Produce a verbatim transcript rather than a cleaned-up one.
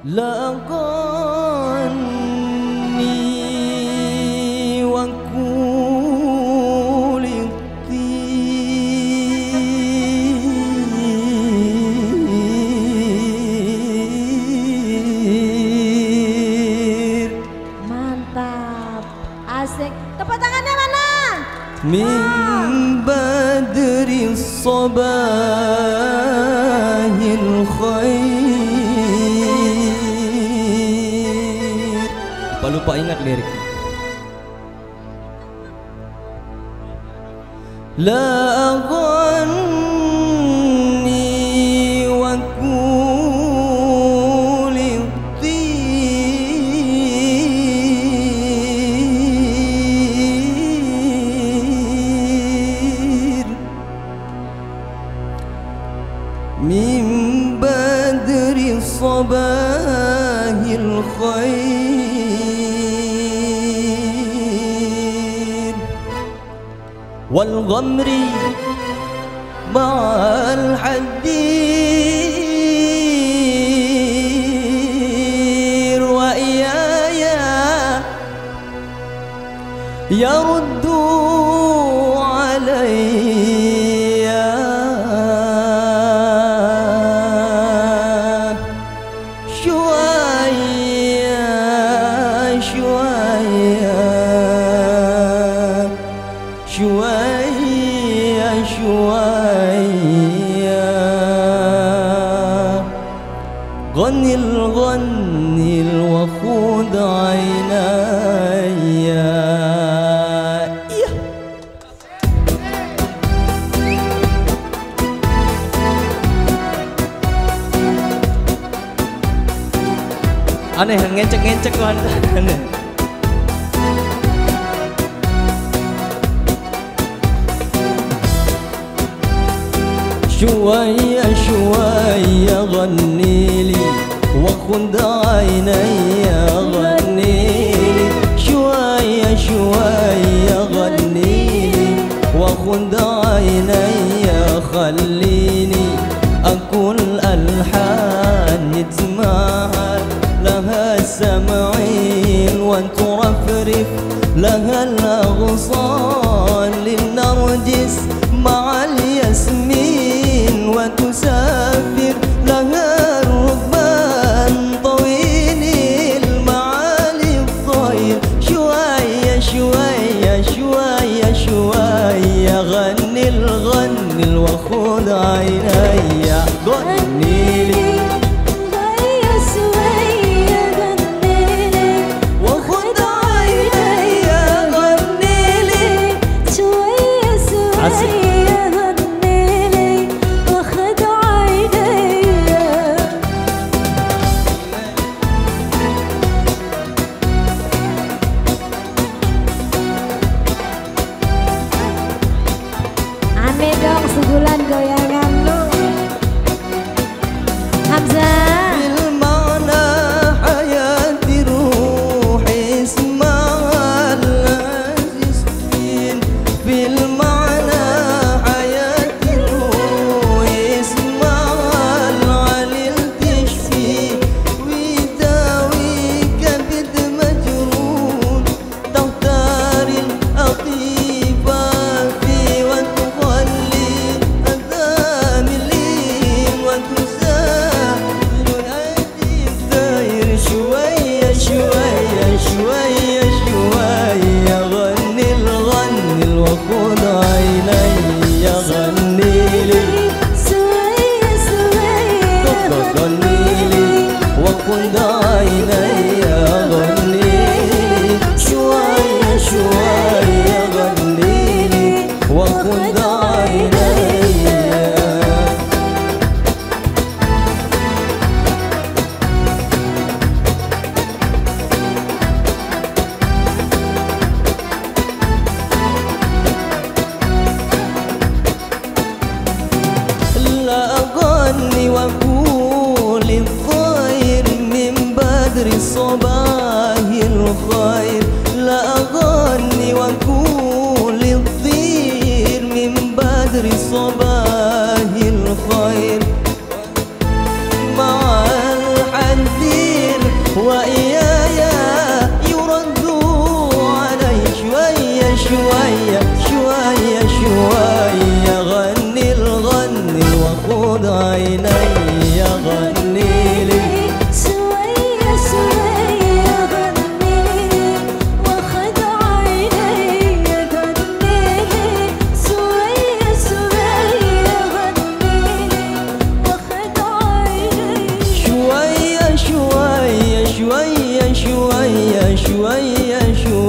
لا أغني وكول الطير. Mantap, asik. Tepuk tangannya mana? Min badri sabahil khair. Lupa lupa ingat liriknya. La aghanni wa kuli tir min badri sabahil khair wal ghamri ma'al hadir wa iyaya yaruddu alayya shwaya shwaya shwaya shwaya ghanil ghanil wa khud aynaya. Aneh ngecek-ngecek kan aneh. شوية شوية غنيلي وخد عيني غنيلي شوية شوية غنيلي وخد عيني خليني أقول ألحان تسمعها لها السمعين وترفرف لها الأغصان للنرجس مع الياسمين وتسافر لها الركبان طويل المعالي الطير. شوية شوية شوية شوية غني الغني وخذ عيني غني لي sebulan goyangan lu Hamzah. بالمعنى حياتي روحي اسمها العزيزين في المعنى حياتي روحي اسمها العليل تشفي ويداوي كبد مجروح تختار الأطيبة في وتخلي الذاملين وتساهل أيدي الداير. شوية شوية شوية شوية غني الغني وخذ عيني غني لي سوية سوية غني لي وخذ عيني غني لي شوية شوية غني لي وخذ عيني. لا أغني وأقول الطير من بدر صباح الخير. لا أغني وأقول الطير من بدر صباح الخير مع الحديد وإياي يرد علي شوية شوية شوية شوية غني الغني وخذ عيني غني لي شوية شوية غني وخد عيني غني شوية شوية غني وخد عيني شوية شوية شوية شوية شوية شوية